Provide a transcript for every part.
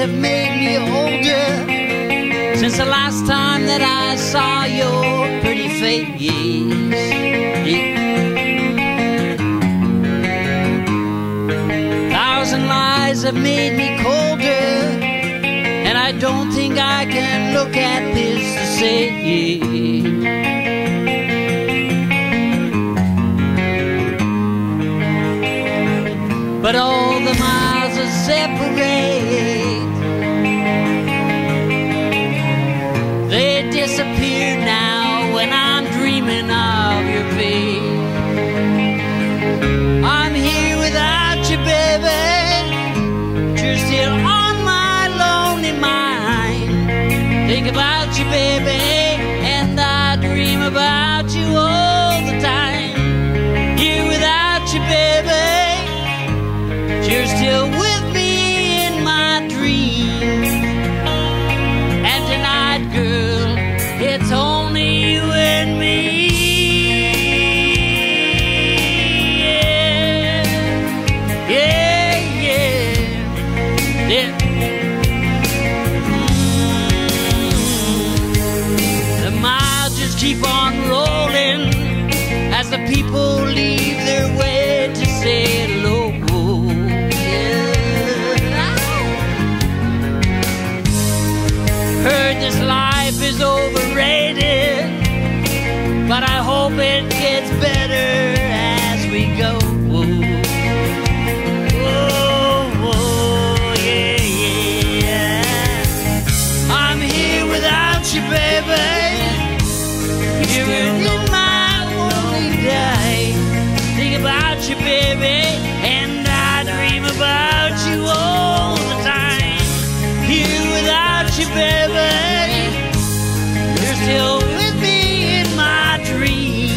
have made me older since the last time that I saw your pretty face. Thousand lies have made me colder, and I don't think I can look at this the same. But all the miles that separate, they disappear now when I'm dreaming of your face. I'm here without you, baby, you're still on my lonely mind. Think about you, baby, and I dream about you all the time. Here without you, baby, you're still with me in my dreams. And tonight, girl, it's only you and me. Yeah, yeah, yeah, yeah. The miles just keep on rolling as the people leave their way to say hello. Heard this life is overrated, but I hope it gets better as we go. Oh, oh, yeah, yeah. I'm here without you, baby. You're in my only day. Think about you, baby, and I dream about you all the time. Here without you, baby, you're still with me in my dream.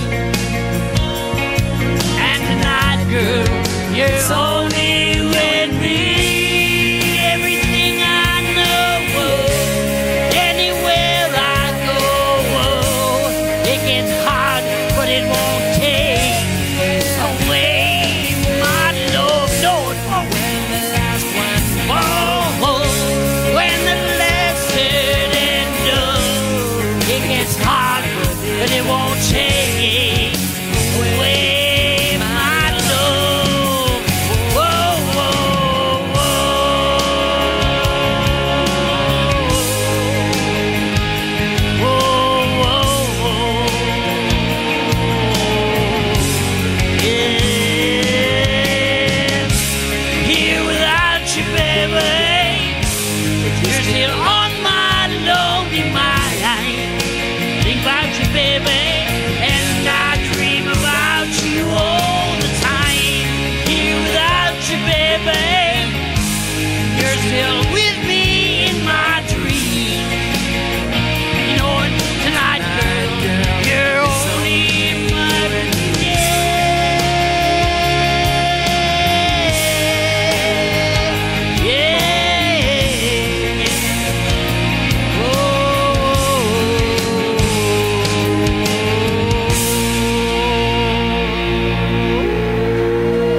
And tonight, girl, you're only with me. Everything I know, anywhere I go, it gets hard, but it won't take away my love. No, it won't. When the last said and done, it gets harder, but it won't take away my love. Whoa, whoa, whoa. Whoa, whoa, whoa. Yeah. Here without you, baby, you're still on my lonely mind. Think about you, baby, and I dream about you all the time. Here without you, baby, you're still with me in my dream. You know it, tonight, girl, you're only in my dream. Yeah, yeah.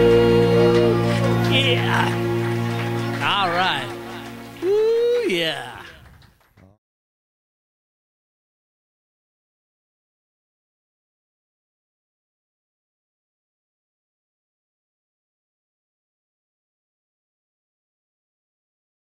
Yeah. All right. Ooh, yeah.